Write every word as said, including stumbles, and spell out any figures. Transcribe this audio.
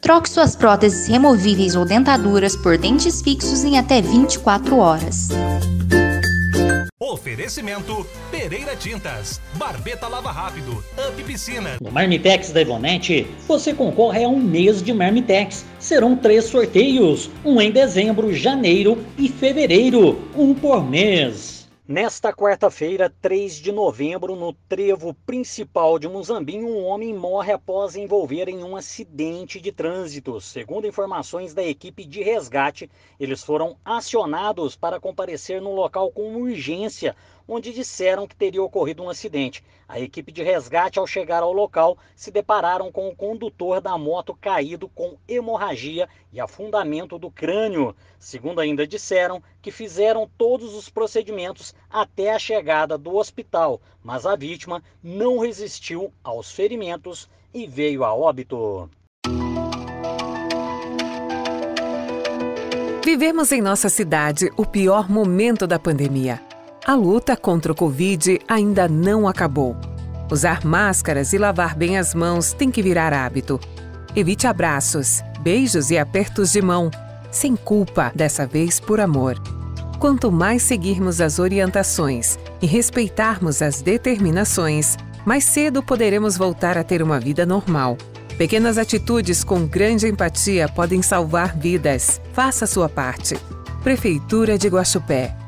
Troque suas próteses removíveis ou dentaduras por dentes fixos em até vinte e quatro horas. Oferecimento Pereira Tintas, Barbeta Lava Rápido, Up Piscina. No Marmitex da Ivonete, você concorre a um mês de Marmitex. Serão três sorteios, um em dezembro, janeiro e fevereiro, um por mês. Nesta quarta-feira, três de novembro, no trevo principal de Muzambinho, um homem morre após envolver em um acidente de trânsito. Segundo informações da equipe de resgate, eles foram acionados para comparecer no local com urgência, onde disseram que teria ocorrido um acidente. A equipe de resgate, ao chegar ao local, se depararam com o condutor da moto caído com hemorragia e afundamento do crânio. Segundo ainda disseram que fizeram todos os procedimentos até a chegada do hospital, mas a vítima não resistiu aos ferimentos e veio a óbito. Vivemos em nossa cidade o pior momento da pandemia. A luta contra o Covid ainda não acabou. Usar máscaras e lavar bem as mãos tem que virar hábito. Evite abraços, beijos e apertos de mão, sem culpa, dessa vez por amor. Quanto mais seguirmos as orientações e respeitarmos as determinações, mais cedo poderemos voltar a ter uma vida normal. Pequenas atitudes com grande empatia podem salvar vidas. Faça a sua parte. Prefeitura de Guaxupé.